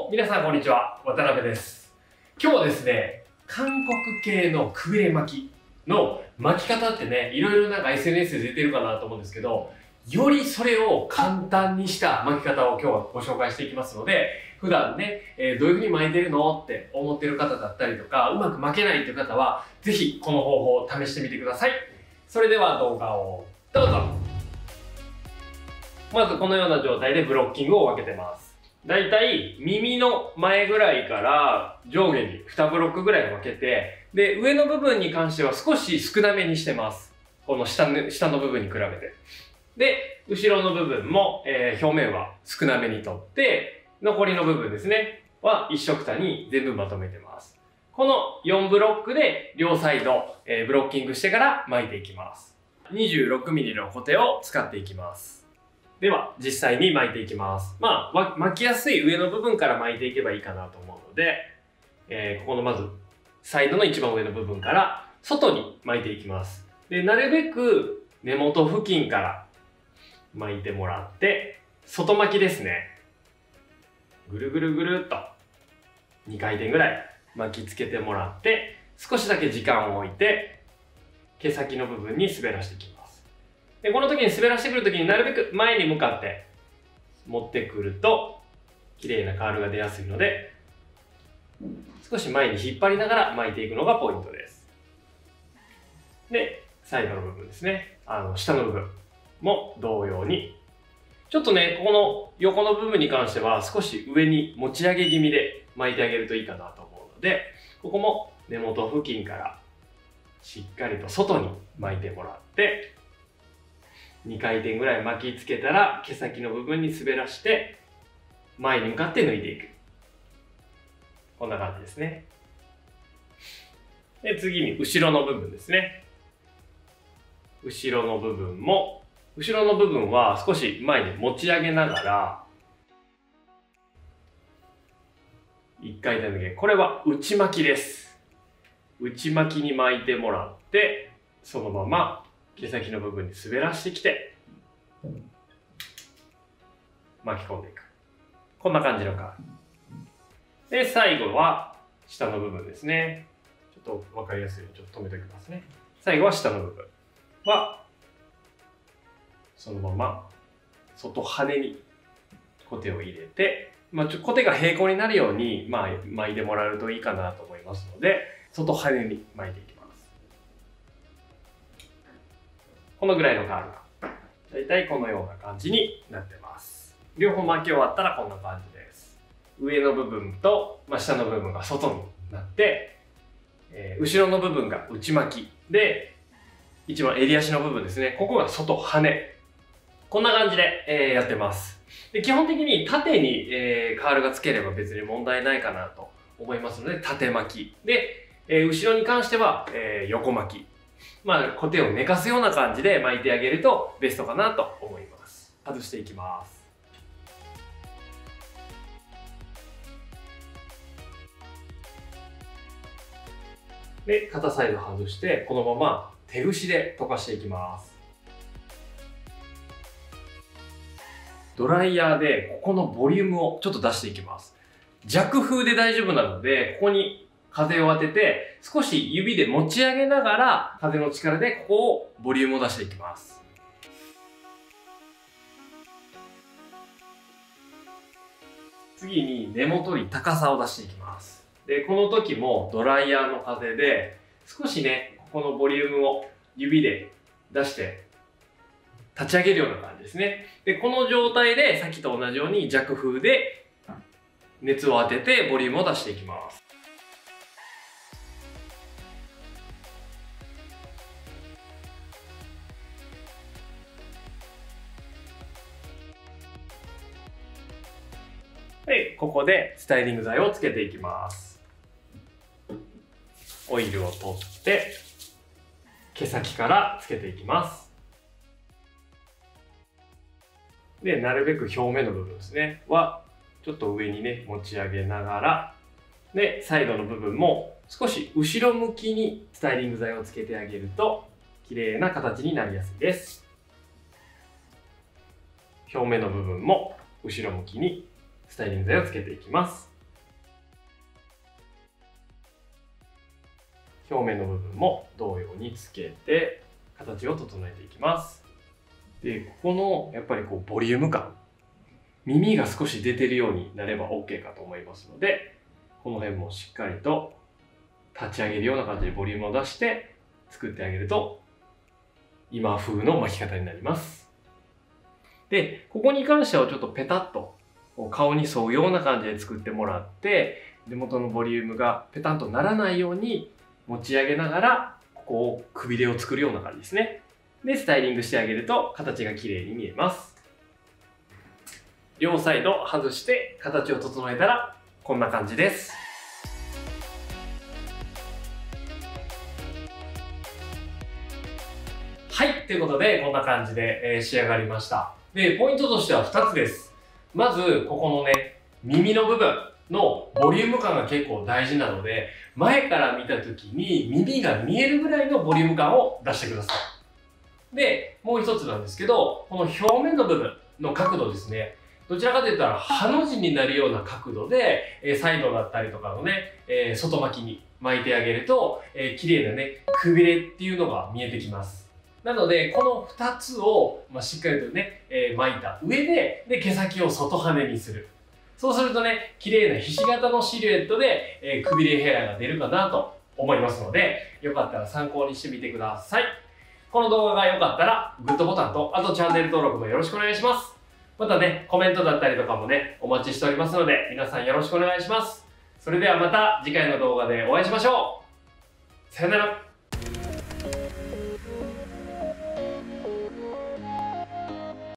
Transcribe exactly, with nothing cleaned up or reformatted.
も皆さんこんにちは、渡辺です。今日はですね、韓国系のくびれ巻きの巻き方ってね、いろいろなんか エスエヌエス で出てるかなと思うんですけど、よりそれを簡単にした巻き方を今日はご紹介していきますので、普段ね、えー、どういう風に巻いてるのって思ってる方だったりとか、うまく巻けないっていう方は、ぜひこの方法を試してみてください。それでは動画をどうぞ。まずこのような状態でブロッキングを分けてます。だいたい耳の前ぐらいから上下ににブロックぐらい分けて、で、上の部分に関しては少し少なめにしてます。この下の、下の部分に比べて。で、後ろの部分も、えー、表面は少なめに取って、残りの部分ですね、は一緒くたに全部まとめてます。このよんブロックで両サイド、えー、ブロッキングしてから巻いていきます。にじゅうろくミリ のコテを使っていきます。では、実際に巻いていきます。まあ、巻きやすい上の部分から巻いていけばいいかなと思うので、えー、ここのまず、サイドの一番上の部分から外に巻いていきます。で、なるべく根元付近から巻いてもらって、外巻きですね。ぐるぐるぐるっとにかいてんぐらい巻きつけてもらって、少しだけ時間を置いて、毛先の部分に滑らしていきます。で、この時に滑らしてくる時になるべく前に向かって持ってくると綺麗なカールが出やすいので、少し前に引っ張りながら巻いていくのがポイントです。で、サイドの部分ですね。あの、下の部分も同様に。ちょっとね、ここの横の部分に関しては少し上に持ち上げ気味で巻いてあげるといいかなと思うので、ここも根元付近からしっかりと外に巻いてもらって、にかいてんぐらい巻きつけたら毛先の部分に滑らして前に向かって抜いていく。こんな感じですね。で、次に後ろの部分ですね。後ろの部分も、後ろの部分は少し前に持ち上げながらいっかいてんだけ。これは内巻きです。内巻きに巻いてもらって、そのまま毛先の部分に滑らしてきて巻き込んでいく。こんな感じのカールで、最後は下の部分ですね。ちょっと分かりやすいようにちょっと止めておきますね。最後は下の部分はそのまま外羽にコテを入れて、まあ、ちょコテが平行になるように、まあ、巻いてもらうといいかなと思いますので、外羽に巻いていきます。このぐらいのカールがだいたいこのような感じになってます。両方巻き終わったらこんな感じです。上の部分と、まあ、下の部分が外になって、えー、後ろの部分が内巻きで、一番襟足の部分ですね、ここが外羽。こんな感じで、えー、やってます。で、基本的に縦に、えー、カールがつければ別に問題ないかなと思いますので、縦巻きで、えー、後ろに関しては、えー、横巻き。まあ、コテを寝かすような感じで巻いてあげるとベストかなと思います。外していきます。で、片サイド外して、このまま手ぐしで溶かしていきます。ドライヤーでここのボリュームをちょっと出していきます。弱風で大丈夫なので、ここに風を当てて、少し指で持ち上げながら、風の力でここをボリュームを出していきます。次に根元に高さを出していきます。で、この時もドライヤーの風で、少しね、ここのボリュームを指で出して、立ち上げるような感じですね。で、この状態でさっきと同じように弱風で熱を当ててボリュームを出していきます。で、ここでスタイリング剤をつけていきます。オイルを取って、毛先からつけていきます。で、なるべく表面の部分ですね、は、ちょっと上にね、持ち上げながら、で、サイドの部分も少し後ろ向きにスタイリング剤をつけてあげると、綺麗な形になりやすいです。表面の部分も後ろ向きにスタイリング剤をつけていきます。 表面の部分も同様につけて形を整えていきます。で、ここのやっぱりこうボリューム感、耳が少し出てるようになれば OK かと思いますので、この辺もしっかりと立ち上げるような感じでボリュームを出して作ってあげると今風の巻き方になります。で、ここに関してはちょっとペタッと顔に沿うような感じで作ってもらって、根元のボリュームがペタンとならないように持ち上げながら、ここをくびれを作るような感じですね。で、スタイリングしてあげると形が綺麗に見えます。両サイド外して形を整えたらこんな感じです。はい、ということでこんな感じで、えー、仕上がりました。で、ポイントとしてはふたつです。まず、ここのね、耳の部分のボリューム感が結構大事なので、前から見た時に耳が見えるぐらいのボリューム感を出してください。で、もう一つなんですけど、この表面の部分の角度ですね。どちらかといったら、ハの字になるような角度で、えー、サイドだったりとかのね、えー、外巻きに巻いてあげると、えー、綺麗なね、くびれっていうのが見えてきます。なので、このふたつを、まあ、しっかりとね、えー、巻いた上で、で、毛先を外羽にする。そうするとね、綺麗なひし形のシルエットで、えー、くびれヘアが出るかなと思いますので、よかったら参考にしてみてください。この動画が良かったら、グッドボタンと、あとチャンネル登録もよろしくお願いします。またね、コメントだったりとかもね、お待ちしておりますので、皆さんよろしくお願いします。それではまた次回の動画でお会いしましょう。さよなら。